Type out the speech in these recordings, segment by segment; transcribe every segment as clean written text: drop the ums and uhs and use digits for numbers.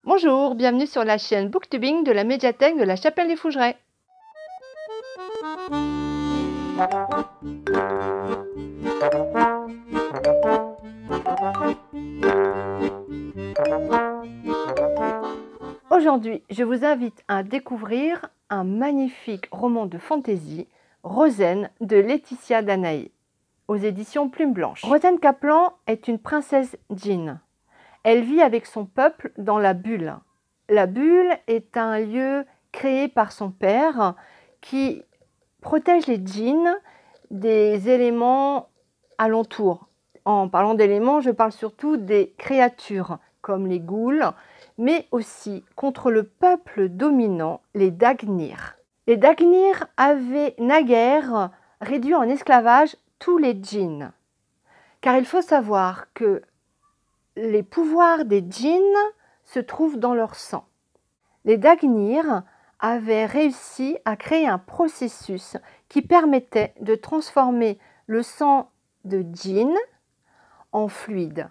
Bonjour, bienvenue sur la chaîne Booktubing de la médiathèque de la Chapelle des Fougerets. Aujourd'hui, je vous invite à découvrir un magnifique roman de fantaisie, Rosen de Laetitia Danaé, aux éditions Plume Blanche. Rosen Kaplan est une princesse djinn. Elle vit avec son peuple dans la bulle. La bulle est un lieu créé par son père qui protège les djinns des éléments alentours. En parlant d'éléments, je parle surtout des créatures comme les ghouls, mais aussi contre le peuple dominant, les Dagnir. Les Dagnir avaient naguère réduit en esclavage tous les djinns. Car il faut savoir que les pouvoirs des djinns se trouvent dans leur sang. Les Dagnir avaient réussi à créer un processus qui permettait de transformer le sang de djinn en fluide.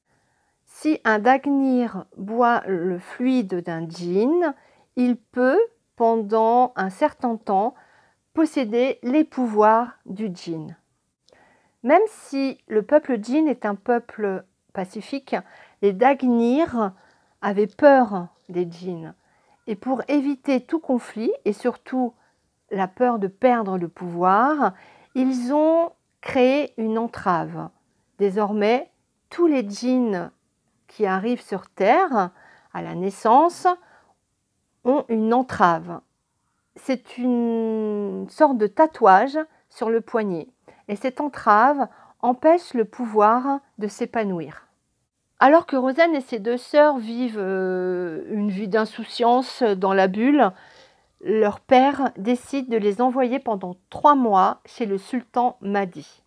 Si un Dagnir boit le fluide d'un djinn, il peut, pendant un certain temps, posséder les pouvoirs du djinn. Même si le peuple djinn est un peuple pacifique, les Dagnir avaient peur des djinns. Et pour éviter tout conflit, et surtout la peur de perdre le pouvoir, ils ont créé une entrave. Désormais, tous les djinns qui arrivent sur Terre à la naissance ont une entrave. C'est une sorte de tatouage sur le poignet. Et cette entrave empêche le pouvoir de s'épanouir. Alors que Rosen et ses deux sœurs vivent une vie d'insouciance dans la bulle, leur père décide de les envoyer pendant 3 mois chez le sultan Mahdi.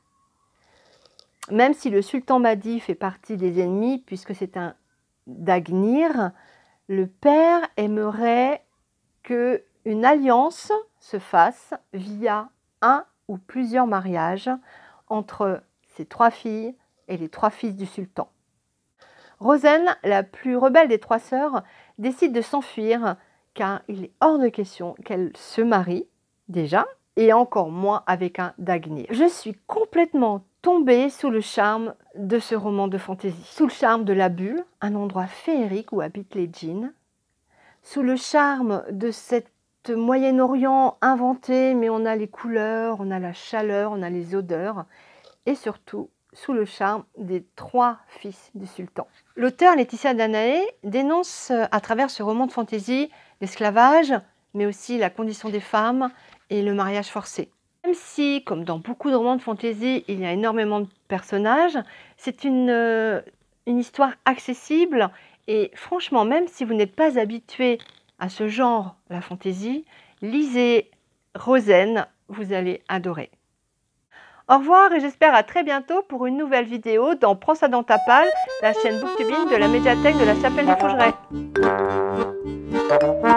Même si le sultan Mahdi fait partie des ennemis, puisque c'est un Dagnir, le père aimerait qu'une alliance se fasse via un ou plusieurs mariages entre ses 3 filles et les 3 fils du sultan. Rosen, la plus rebelle des 3 sœurs, décide de s'enfuir car il est hors de question qu'elle se marie déjà et encore moins avec un Dagnir. Je suis complètement tombée sous le charme de ce roman de fantaisie, sous le charme de la bulle, un endroit féerique où habitent les djinns, sous le charme de cet Moyen-Orient inventé, mais on a les couleurs, on a la chaleur, on a les odeurs, et surtout sous le charme des 3 fils du sultan. L'auteur Laetitia Danaé dénonce à travers ce roman de fantaisie l'esclavage, mais aussi la condition des femmes et le mariage forcé. Même si, comme dans beaucoup de romans de fantaisie, il y a énormément de personnages, c'est une histoire accessible et franchement, même si vous n'êtes pas habitué à ce genre, la fantaisie, lisez Rosen, vous allez adorer. Au revoir et j'espère à très bientôt pour une nouvelle vidéo dans Prends ça dans ta palle, la chaîne Booktubing de la médiathèque de la Chapelle des Fougerets.